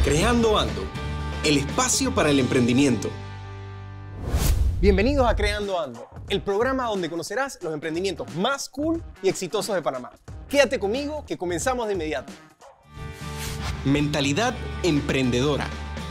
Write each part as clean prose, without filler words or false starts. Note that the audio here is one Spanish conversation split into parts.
Creando Ando, el espacio para el emprendimiento. Bienvenidos a Creando Ando, el programa donde conocerás los emprendimientos más cool y exitosos de Panamá. Quédate conmigo que comenzamos de inmediato. Mentalidad emprendedora.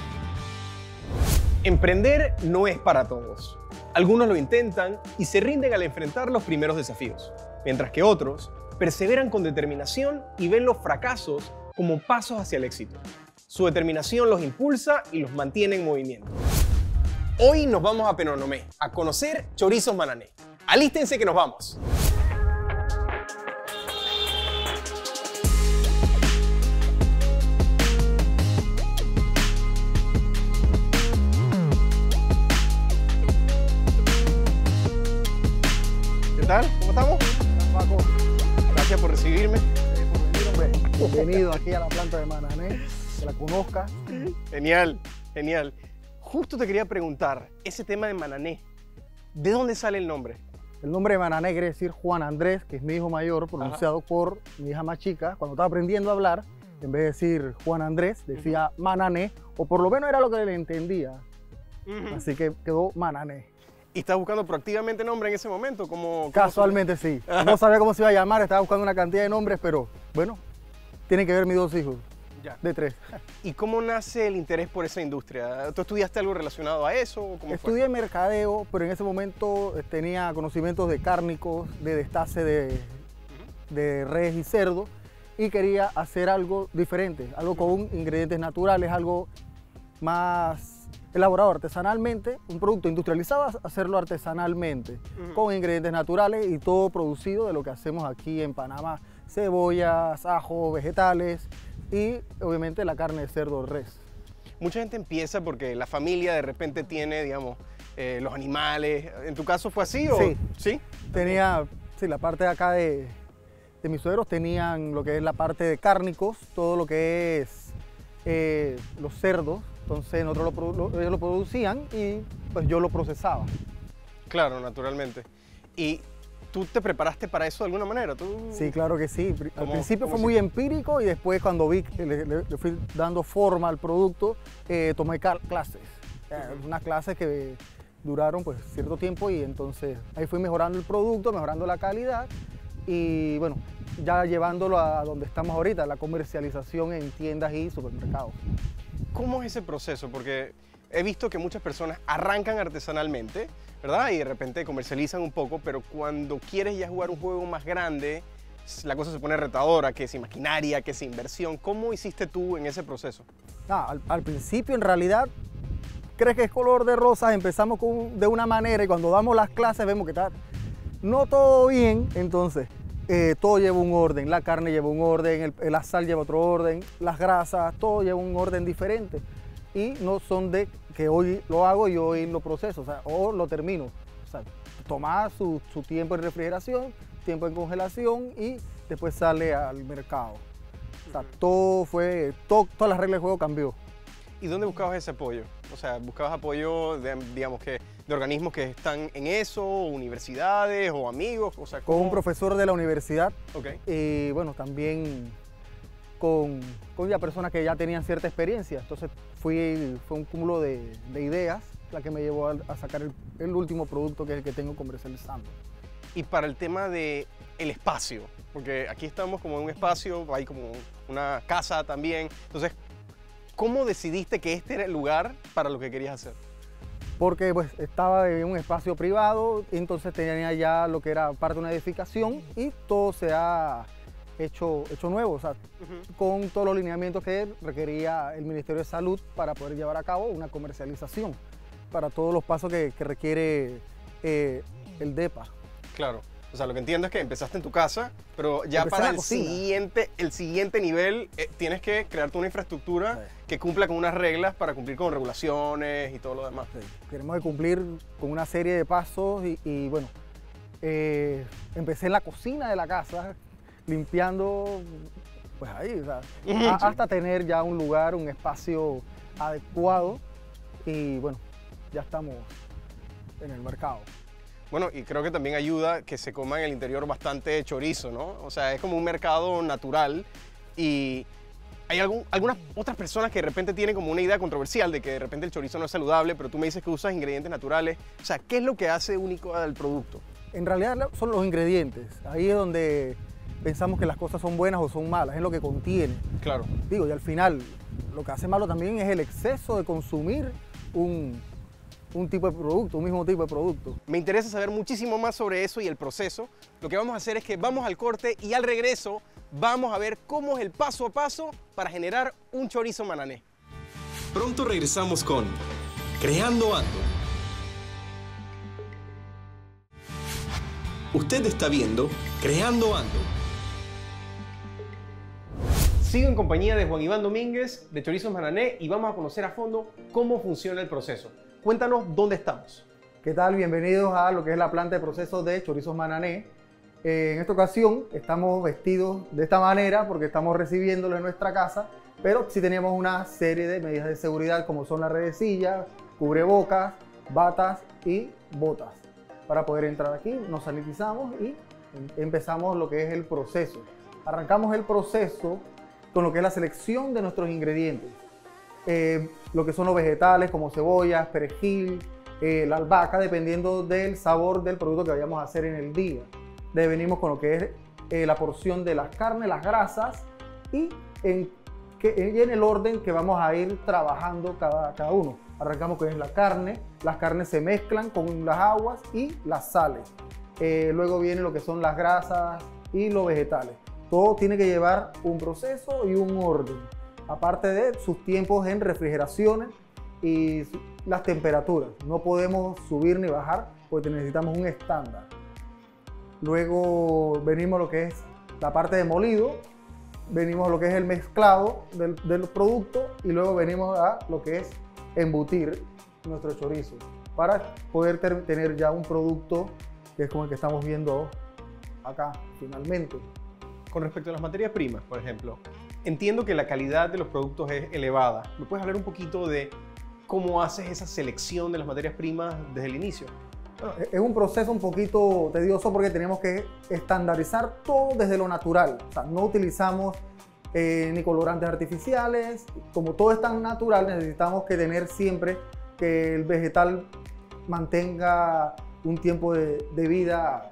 Emprender no es para todos. Algunos lo intentan y se rinden al enfrentar los primeros desafíos, mientras que otros perseveran con determinación y ven los fracasos como pasos hacia el éxito. Su determinación los impulsa y los mantiene en movimiento. Hoy nos vamos a Penonomé a conocer chorizos Manané. Alístense que nos vamos. ¿Qué tal? ¿Cómo estamos? Paco, Gracias por recibirme. bienvenido aquí a la planta de Manané, que la conozca. Genial, genial. Justo te quería preguntar, ese tema de Manané, ¿de dónde sale el nombre? El nombre de Manané quiere decir Juan Andrés, que es mi hijo mayor, pronunciado por mi hija más chica. Cuando estaba aprendiendo a hablar, en vez de decir Juan Andrés, decía Manané, o por lo menos era lo que le entendía. Así que quedó Manané. ¿Y estás buscando proactivamente nombre en ese momento? ¿Cómo Casualmente sí. No sabía cómo se iba a llamar, estaba buscando una cantidad de nombres, pero bueno, tienen que ver mis dos hijos, Ya. de 3. ¿Y cómo nace el interés por esa industria? ¿Tú estudiaste algo relacionado a eso? ¿O cómo Estudié mercadeo, pero en ese momento tenía conocimientos de cárnicos, de destace de res y cerdo, y quería hacer algo diferente, algo con ingredientes naturales, algo más elaborado artesanalmente, un producto industrializado, hacerlo artesanalmente, con ingredientes naturales y todo producido de lo que hacemos aquí en Panamá: cebollas, ajo, vegetales y obviamente la carne de cerdo, res. Mucha gente empieza porque la familia de repente tiene, digamos, los animales. ¿En tu caso fue así? ¿O? Sí. ¿Sí? Tenía, sí, la parte de acá de mis suegros tenían lo que es la parte de cárnicos, todo lo que es los cerdos. Entonces nosotros ellos lo producían y pues yo lo procesaba. Claro, naturalmente. ¿Y tú te preparaste para eso de alguna manera? Sí, claro que sí. Al principio cómo fue muy empírico y después cuando vi que le fui dando forma al producto, tomé clases. Unas clases que duraron pues cierto tiempo y entonces ahí fui mejorando el producto, mejorando la calidad y bueno, ya llevándolo a donde estamos ahorita, la comercialización en tiendas y supermercados. ¿Cómo es ese proceso? Porque he visto que muchas personas arrancan artesanalmente, ¿verdad? Y de repente comercializan un poco, pero cuando quieres ya jugar un juego más grande, la cosa se pone retadora, que si maquinaria, que si inversión. ¿Cómo hiciste tú en ese proceso? Al principio, en realidad, crees que es color de rosas, empezamos de una manera y cuando damos las clases vemos que está no todo bien, entonces todo lleva un orden, la carne lleva un orden, la sal lleva otro orden, las grasas, todo lleva un orden diferente y no son de que hoy lo hago y hoy lo proceso, o lo termino. O sea, toma su tiempo en refrigeración, tiempo en congelación y después sale al mercado. O sea, todas las reglas del juego cambió. ¿Y dónde buscabas ese apoyo? O sea, ¿buscabas apoyo de, digamos, de organismos que están en eso, universidades o amigos? O sea, Con un profesor de la universidad. Okay. Y bueno, también con ya personas que ya tenían cierta experiencia. Entonces fue un cúmulo de ideas la que me llevó a sacar el último producto que es el que tengo comercializando. Y para el tema del espacio, porque aquí estamos como en un espacio, hay como una casa también. Entonces, ¿cómo decidiste que este era el lugar para lo que querías hacer? Porque pues estaba en un espacio privado, entonces tenía ya lo que era parte de una edificación y todo se ha hecho nuevo, o sea, con todos los lineamientos que requería el Ministerio de Salud para poder llevar a cabo una comercialización, para todos los pasos que requiere el DEPA. Claro. O sea, lo que entiendo es que empezaste en tu casa, pero ya Empecé para en la cocina. el siguiente nivel tienes que crearte una infraestructura que cumpla con unas reglas para cumplir con regulaciones y todo lo demás. Sí. Queremos cumplir con una serie de pasos y bueno, empecé en la cocina de la casa, limpiando, pues ahí, o sea, hasta tener ya un lugar, un espacio adecuado y bueno, ya estamos en el mercado. Bueno, y creo que también ayuda que se coma en el interior bastante chorizo, ¿no? O sea, es como un mercado natural y Hay algunas otras personas que de repente tienen como una idea controversial de que de repente el chorizo no es saludable, pero tú me dices que usas ingredientes naturales. O sea, ¿qué es lo que hace único al producto? En realidad son los ingredientes. Ahí es donde pensamos que las cosas son buenas o son malas, es lo que contiene. Claro. Digo, y al final, lo que hace malo también es el exceso de consumir un tipo de producto, un mismo tipo de producto. Me interesa saber muchísimo más sobre eso y el proceso. Lo que vamos a hacer es que vamos al corte y al regreso vamos a ver cómo es el paso a paso para generar un chorizo manané. Pronto regresamos con Creando Ando. Usted está viendo Creando Ando. Sigo en compañía de Juan Iván Domínguez de Chorizos Manané y vamos a conocer a fondo cómo funciona el proceso. Cuéntanos dónde estamos. ¿Qué tal? Bienvenidos a lo que es la planta de proceso de Chorizos Manané. En esta ocasión estamos vestidos de esta manera porque estamos recibiéndolo en nuestra casa, pero sí tenemos una serie de medidas de seguridad como son las redecillas, cubrebocas, batas y botas. Para poder entrar aquí nos sanitizamos y empezamos lo que es el proceso. Arrancamos el proceso con lo que es la selección de nuestros ingredientes. Lo que son los vegetales como cebollas, perejil, la albahaca, dependiendo del sabor del producto que vayamos a hacer en el día. Venimos con lo que es la porción de las carnes, las grasas y en el orden que vamos a ir trabajando cada uno. Arrancamos con la carne, las carnes se mezclan con las aguas y las sales. Luego viene lo que son las grasas y los vegetales. Todo tiene que llevar un proceso y un orden, aparte de sus tiempos en refrigeraciones y las temperaturas. No podemos subir ni bajar porque necesitamos un estándar. Luego venimos a lo que es la parte de molido, venimos a lo que es el mezclado del producto y luego venimos a lo que es embutir nuestro chorizo para poder tener ya un producto que es como el que estamos viendo acá finalmente. Con respecto a las materias primas, por ejemplo, entiendo que la calidad de los productos es elevada. ¿Me puedes hablar un poquito de cómo haces esa selección de las materias primas desde el inicio? Bueno, es un proceso un poquito tedioso porque tenemos que estandarizar todo desde lo natural. O sea, no utilizamos ni colorantes artificiales. Como todo es tan natural, necesitamos que tener siempre que el vegetal mantenga un tiempo de vida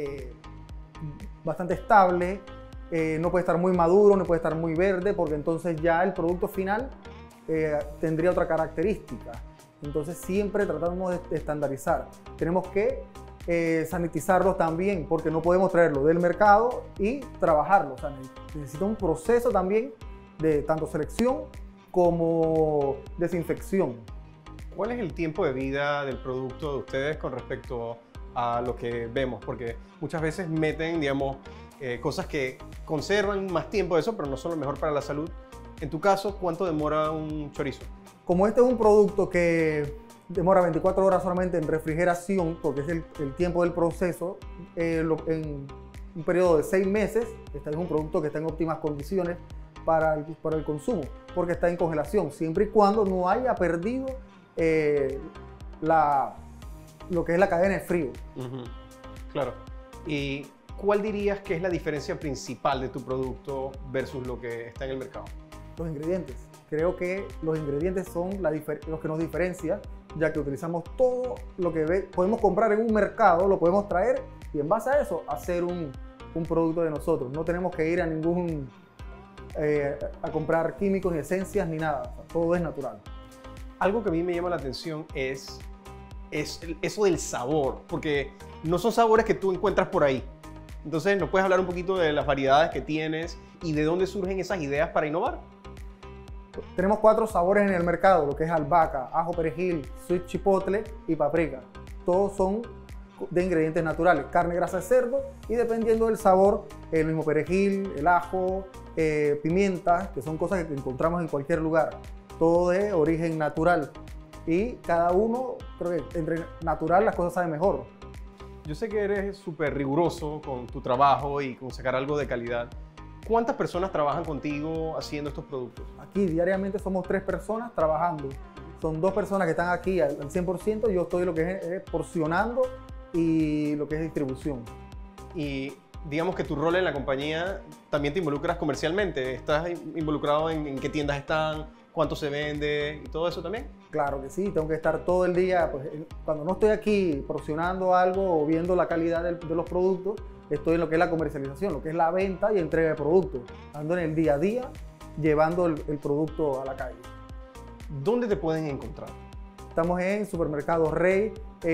bastante estable. No puede estar muy maduro, no puede estar muy verde, porque entonces ya el producto final tendría otra característica. Entonces siempre tratamos de estandarizar. Tenemos que sanitizarlos también, porque no podemos traerlo del mercado y trabajarlo. O sea, necesita un proceso también de tanto selección como desinfección. ¿Cuál es el tiempo de vida del producto de ustedes con respecto a lo que vemos? Porque muchas veces meten, digamos, cosas que conservan más tiempo de eso, pero no son lo mejor para la salud. En tu caso, ¿cuánto demora un chorizo? Como este es un producto que demora 24 horas solamente en refrigeración, porque es el tiempo del proceso, en un periodo de 6 meses, este es un producto que está en óptimas condiciones para el consumo, porque está en congelación, siempre y cuando no haya perdido lo que es la cadena de frío. Claro. ¿Y cuál dirías que es la diferencia principal de tu producto versus lo que está en el mercado? Los ingredientes. Creo que los ingredientes son los que nos diferencian, ya que utilizamos todo lo que podemos comprar en un mercado, lo podemos traer y en base a eso hacer un producto de nosotros. No tenemos que ir a a comprar químicos ni esencias ni nada. O sea, todo es natural. Algo que a mí me llama la atención es eso del sabor, porque no son sabores que tú encuentras por ahí. Entonces, ¿nos puedes hablar un poquito de las variedades que tienes y de dónde surgen esas ideas para innovar? Tenemos 4 sabores en el mercado, lo que es albahaca, ajo, perejil, sweet chipotle y paprika. Todos son de ingredientes naturales, carne, grasa de cerdo y dependiendo del sabor, el mismo perejil, el ajo, pimienta, que son cosas que encontramos en cualquier lugar. Todo de origen natural y cada uno, creo que entre natural las cosas saben mejor. Yo sé que eres súper riguroso con tu trabajo y con sacar algo de calidad. ¿Cuántas personas trabajan contigo haciendo estos productos? Aquí diariamente somos 3 personas trabajando. Son 2 personas que están aquí al 100%, yo estoy lo que es porcionando y lo que es distribución. Y digamos que tu rol en la compañía también te involucras comercialmente. ¿Estás involucrado en qué tiendas están, cuánto se vende y todo eso también? Claro que sí, tengo que estar todo el día, pues, cuando no estoy aquí porcionando algo o viendo la calidad de los productos, estoy en lo que es la comercialización, lo que es la venta y entrega de productos. Ando en el día a día llevando el producto a la calle. ¿Dónde te pueden encontrar? Estamos en Supermercados Rey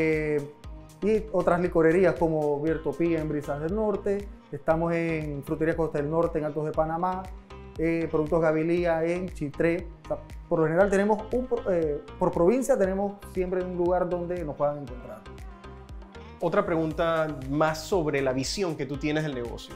y otras licorerías como Virtopía en Brisas del Norte. Estamos en Frutería Costa del Norte en Altos de Panamá. Productos Gavilía en Chitré. O sea, por lo general tenemos por provincia tenemos siempre un lugar donde nos puedan encontrar. Otra pregunta más sobre la visión que tú tienes del negocio.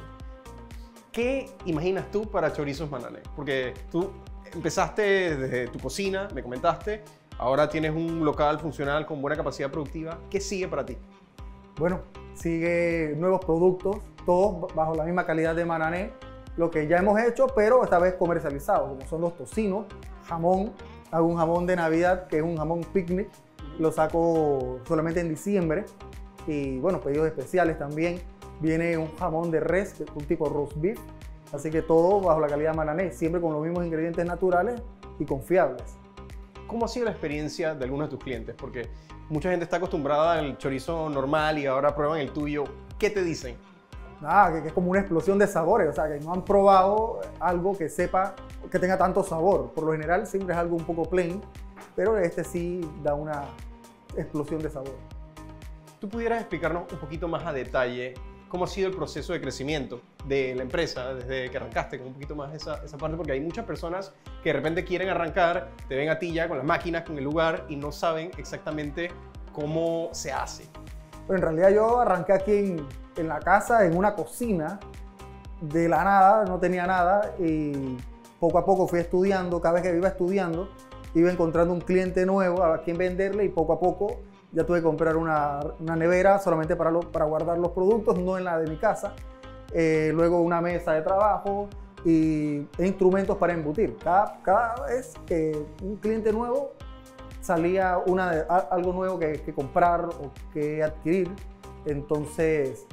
¿Qué imaginas tú para Chorizos Manané? Porque tú empezaste desde tu cocina, me comentaste, ahora tienes un local funcional con buena capacidad productiva. ¿Qué sigue para ti? Bueno, sigue nuevos productos, todos bajo la misma calidad de Manané, lo que ya hemos hecho, pero esta vez comercializado, como son los tocinos, jamón. Hago un jamón de Navidad, que es un jamón picnic, lo saco solamente en diciembre. Y bueno, pedidos especiales también. Viene un jamón de res, que es un tipo roast beef. Así que todo bajo la calidad de Manané, siempre con los mismos ingredientes naturales y confiables. ¿Cómo ha sido la experiencia de algunos de tus clientes? Porque mucha gente está acostumbrada al chorizo normal y ahora prueban el tuyo. ¿Qué te dicen? Nada, que es como una explosión de sabores, o sea, que no han probado algo que sepa, que tenga tanto sabor. Por lo general siempre es algo un poco plain, pero este sí da una explosión de sabor. ¿Tú pudieras explicarnos un poquito más a detalle cómo ha sido el proceso de crecimiento de la empresa desde que arrancaste, con un poquito más esa parte? Porque hay muchas personas que de repente quieren arrancar, te ven a ti ya con las máquinas, con el lugar y no saben exactamente cómo se hace. Pero en realidad yo arranqué aquí en la casa, en una cocina, de la nada, no tenía nada y poco a poco fui estudiando. Cada vez que iba estudiando, iba encontrando un cliente nuevo a quien venderle y poco a poco ya tuve que comprar una nevera solamente para guardar los productos, no en la de mi casa. Luego una mesa de trabajo e instrumentos para embutir. Cada vez que un cliente nuevo salía algo nuevo que comprar o que adquirir. Entonces,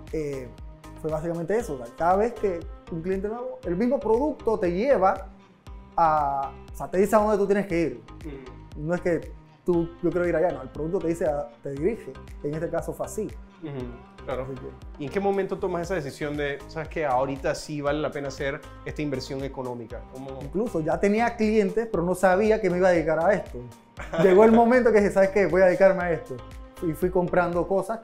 fue básicamente eso. O sea, cada vez que un cliente nuevo, el mismo producto te lleva a... O sea, te dice a dónde tú tienes que ir. No es que yo quiero ir allá, no. El producto te dice, te dirige. En este caso fue así. Claro. ¿Y en qué momento tomas esa decisión de, sabes que ahorita sí vale la pena hacer esta inversión económica? Incluso ya tenía clientes, pero no sabía que me iba a dedicar a esto. Llegó el momento que dije, ¿sabes qué? Voy a dedicarme a esto. Y fui comprando cosas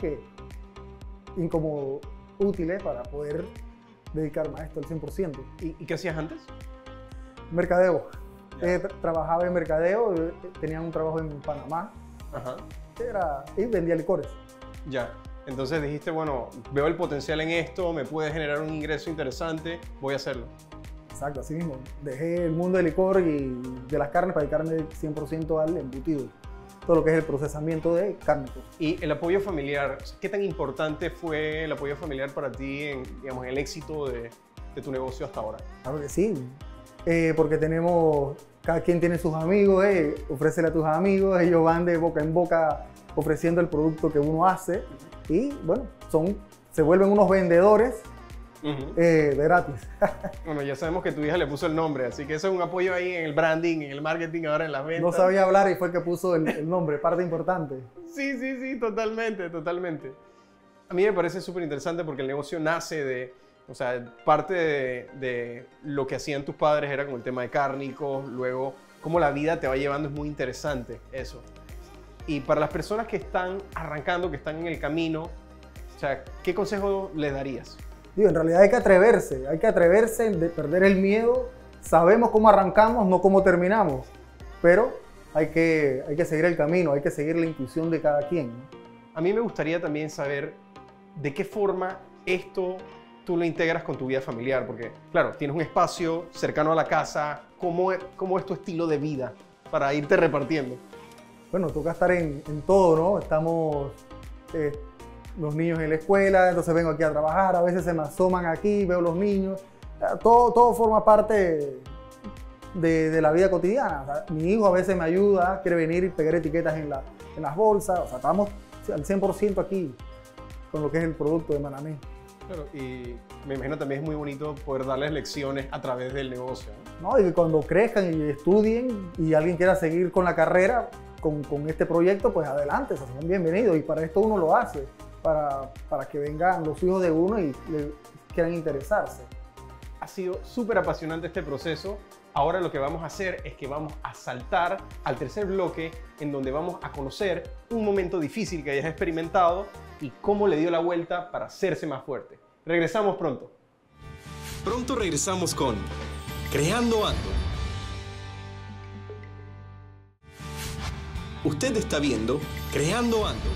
como útiles para poder dedicarme a esto al 100%. ¿Y qué hacías antes? Mercadeo. Trabajaba en mercadeo, tenía un trabajo en Panamá. Ajá. Y vendía licores. Ya. Entonces dijiste, bueno, veo el potencial en esto, me puede generar un ingreso interesante, voy a hacerlo. Exacto, así mismo. Dejé el mundo del licor y de las carnes para dedicarme 100% al embutido. Todo lo que es el procesamiento de carne. Y el apoyo familiar, ¿qué tan importante fue el apoyo familiar para ti en, digamos, en el éxito de tu negocio hasta ahora? Claro que sí, porque cada quien tiene sus amigos, ofrécele a tus amigos, ellos van de boca en boca ofreciendo el producto que uno hace y bueno, se vuelven unos vendedores de gratis. Bueno, ya sabemos que tu hija le puso el nombre, así que eso es un apoyo ahí en el branding, en el marketing, ahora en las ventas. No sabía hablar y fue el que puso el nombre, parte importante. Sí, totalmente. A mí me parece súper interesante porque el negocio nace o sea, parte de lo que hacían tus padres era con el tema de cárnicos, luego cómo la vida te va llevando, es muy interesante eso. Y para las personas que están arrancando, que están en el camino, o sea, ¿qué consejo les darías? Digo, en realidad hay que atreverse de perder el miedo. Sabemos cómo arrancamos, no cómo terminamos, pero hay que seguir el camino, hay que seguir la intuición de cada quien, ¿no? A mí me gustaría también saber de qué forma esto tú lo integras con tu vida familiar, porque claro, tienes un espacio cercano a la casa, ¿cómo es tu estilo de vida para irte repartiendo? Bueno, toca estar en todo, ¿no? Estamos los niños en la escuela, entonces vengo aquí a trabajar, a veces se me asoman aquí, veo los niños, todo forma parte de la vida cotidiana. O sea, mi hijo a veces me ayuda, quiere venir y pegar etiquetas en las bolsas, o sea, estamos al 100% aquí con lo que es el producto de Manané. Claro, y me imagino también es muy bonito poder darles lecciones a través del negocio, ¿no? ¿No? Y que cuando crezcan y estudien y alguien quiera seguir con la carrera, con este proyecto, pues adelante, o sea, son bienvenidos. Y para esto uno lo hace, para que vengan los hijos de uno y quieran interesarse. Ha sido súper apasionante este proceso. Ahora lo que vamos a hacer es que vamos a saltar al tercer bloque, en donde vamos a conocer un momento difícil que hayas experimentado y cómo le dio la vuelta para hacerse más fuerte. Regresamos pronto. Pronto regresamos con Creando Ando. Usted está viendo Creando Ando.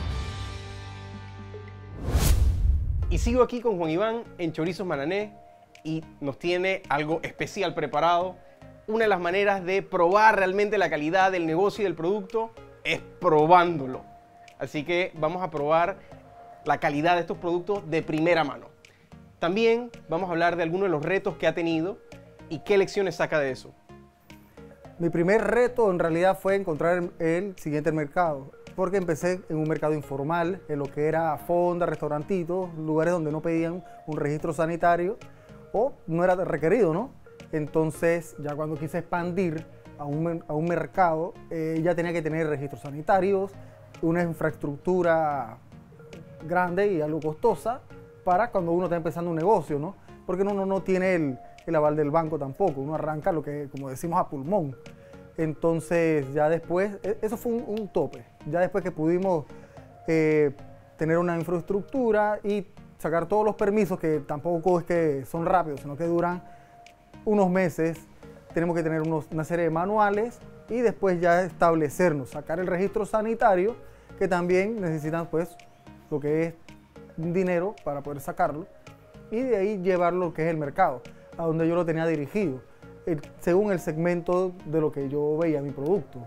Y sigo aquí con Juan Iván en Chorizos Manané y nos tiene algo especial preparado. Una de las maneras de probar realmente la calidad del negocio y del producto es probándolo. Así que vamos a probar la calidad de estos productos de primera mano. También vamos a hablar de algunos de los retos que ha tenido y qué lecciones saca de eso. Mi primer reto en realidad fue encontrar el siguiente mercado, porque empecé en un mercado informal, en lo que era fondas, restaurantitos, lugares donde no pedían un registro sanitario o no era requerido, ¿no? Entonces, ya cuando quise expandir a un mercado, ya tenía que tener registros sanitarios, una infraestructura grande y algo costosa para cuando uno está empezando un negocio, ¿no? Porque uno no tiene el aval del banco tampoco, uno arranca lo que, como decimos, a pulmón. Entonces, ya después, eso fue un tope. Ya después que pudimos tener una infraestructura y sacar todos los permisos, que tampoco es que son rápidos, sino que duran unos meses, tenemos que tener una serie de manuales y después ya establecernos, sacar el registro sanitario, que también necesitan pues lo que es dinero para poder sacarlo, y de ahí llevarlo lo que es el mercado, a donde yo lo tenía dirigido, según el segmento de lo que yo veía mi producto.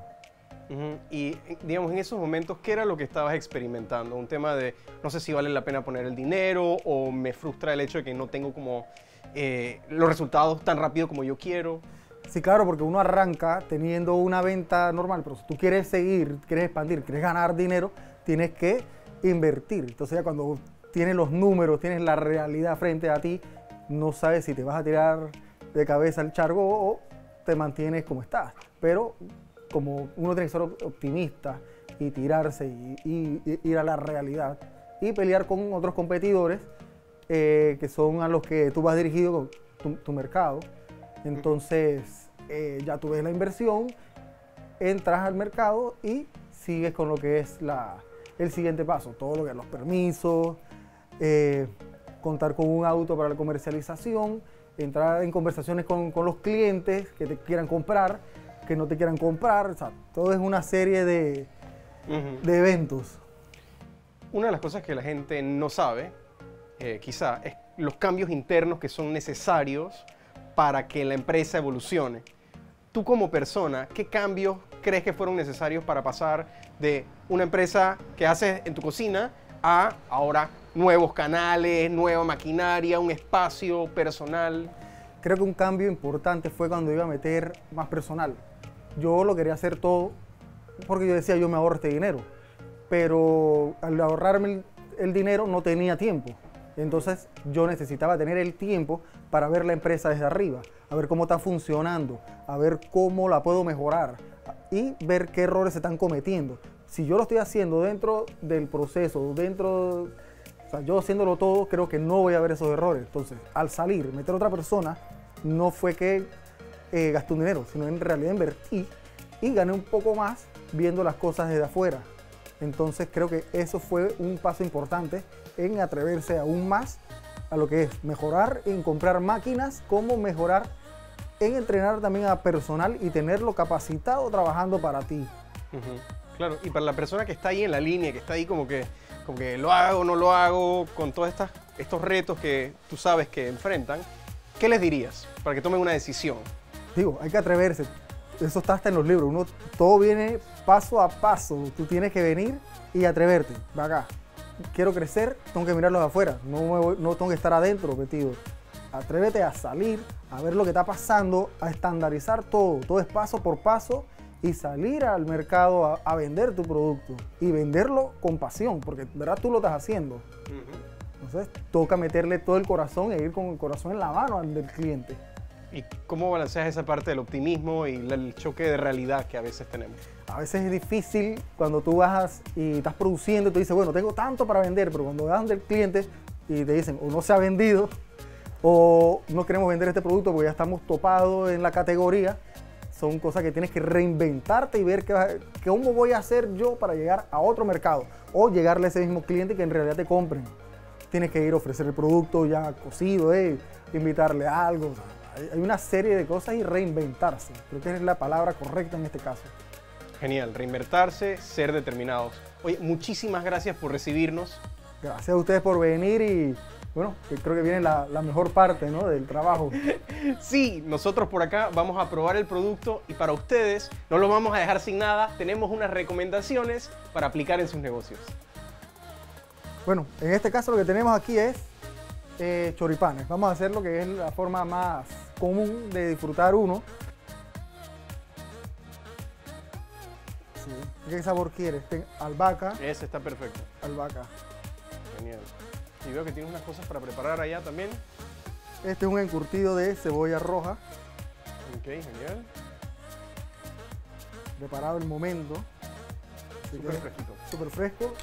Y digamos, en esos momentos, ¿qué era lo que estabas experimentando? Un tema de no sé si vale la pena poner el dinero o me frustra el hecho de que no tengo como los resultados tan rápido como yo quiero. Sí, claro, porque uno arranca teniendo una venta normal, pero si tú quieres seguir, quieres expandir, quieres ganar dinero, tienes que invertir. Entonces ya cuando tienes los números, tienes la realidad frente a ti, no sabes si te vas a tirar de cabeza al charco o te mantienes como estás. Pero como uno tiene que ser optimista y tirarse y ir a la realidad y pelear con otros competidores que son a los que tú vas dirigido con tu mercado. Entonces ya tú ves la inversión, entras al mercado y sigues con lo que es el siguiente paso, todo lo que es los permisos, contar con un auto para la comercialización, entrar en conversaciones con los clientes que te quieran comprar, que no te quieran comprar, o sea, todo es una serie de eventos. Una de las cosas que la gente no sabe, quizá, es los cambios internos que son necesarios para que la empresa evolucione. Tú como persona, ¿qué cambios crees que fueron necesarios para pasar de una empresa que haces en tu cocina a ahora nuevos canales, nueva maquinaria, un espacio personal? Creo que un cambio importante fue cuando iba a meter más personal. Yo lo quería hacer todo porque yo decía, yo me ahorro este dinero, pero al ahorrarme el dinero no tenía tiempo. Entonces yo necesitaba tener el tiempo para ver la empresa desde arriba, a ver cómo está funcionando, a ver cómo la puedo mejorar y ver qué errores se están cometiendo. Si yo lo estoy haciendo dentro del proceso, o sea, yo haciéndolo todo, creo que no voy a ver esos errores. Entonces, al salir, meter a otra persona, no fue que gasté un dinero, sino en realidad invertí y gané un poco más viendo las cosas desde afuera. Entonces creo que eso fue un paso importante en atreverse aún más a lo que es mejorar en comprar máquinas, como mejorar en entrenar también a personal y tenerlo capacitado trabajando para ti. Claro, y para la persona que está ahí en la línea, que está ahí como que lo hago, no lo hago, con todos estos retos que tú sabes que enfrentan, ¿qué les dirías para que tomen una decisión? Digo, hay que atreverse. Eso está hasta en los libros. Todo viene paso a paso. Tú tienes que venir y atreverte. Va acá. Quiero crecer, tengo que mirarlo de afuera. No tengo que estar adentro metido. Atrévete a salir, a ver lo que está pasando, a estandarizar todo. Todo es paso por paso y salir al mercado a vender tu producto y venderlo con pasión, porque en verdad tú lo estás haciendo. Entonces toca meterle todo el corazón e ir con el corazón en la mano al del cliente. ¿Y cómo balanceas esa parte del optimismo y el choque de realidad que a veces tenemos? A veces es difícil cuando tú vas y estás produciendo y tú dices, bueno, tengo tanto para vender, pero cuando vas del cliente y te dicen o no se ha vendido o no queremos vender este producto porque ya estamos topados en la categoría, son cosas que tienes que reinventarte y ver cómo voy a hacer yo para llegar a otro mercado o llegarle a ese mismo cliente que en realidad te compren. Tienes que ir a ofrecer el producto ya cocido, invitarle algo. O sea, hay una serie de cosas y reinventarse. Creo que es la palabra correcta en este caso. Genial, reinventarse, ser determinados. Oye, muchísimas gracias por recibirnos. Gracias a ustedes por venir y bueno, creo que viene la mejor parte, ¿no?, del trabajo. Sí, nosotros por acá vamos a probar el producto y para ustedes no los vamos a dejar sin nada. Tenemos unas recomendaciones para aplicar en sus negocios. Bueno, en este caso lo que tenemos aquí es choripanes. Vamos a hacer lo que es la forma más común de disfrutar uno. Sí. ¿Qué sabor quieres? Albahaca. Ese está perfecto. Albahaca. Genial. Y veo que tienes unas cosas para preparar allá también. Este es un encurtido de cebolla roja. Ok, genial. Preparado el momento. Súper fresquito. Súper fresco.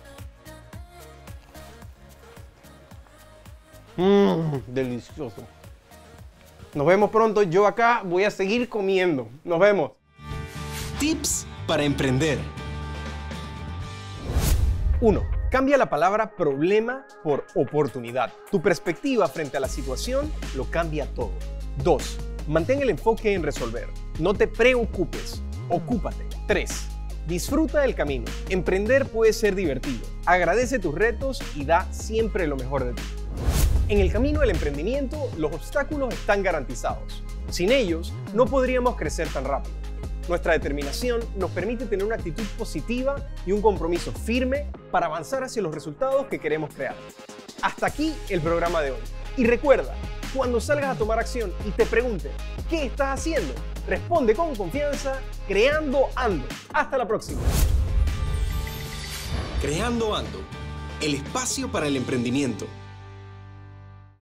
Delicioso. Nos vemos pronto. Yo acá voy a seguir comiendo. Nos vemos. Tips para emprender. 1. Cambia la palabra problema por oportunidad. Tu perspectiva frente a la situación lo cambia todo. 2. Mantén el enfoque en resolver. No te preocupes, ocúpate. 3. Disfruta del camino. Emprender puede ser divertido. Agradece tus retos y da siempre lo mejor de ti. En el camino del emprendimiento, los obstáculos están garantizados. Sin ellos, no podríamos crecer tan rápido. Nuestra determinación nos permite tener una actitud positiva y un compromiso firme para avanzar hacia los resultados que queremos crear. Hasta aquí el programa de hoy. Y recuerda, cuando salgas a tomar acción y te pregunten ¿qué estás haciendo?, responde con confianza, creando ando. Hasta la próxima. Creando Ando, el espacio para el emprendimiento.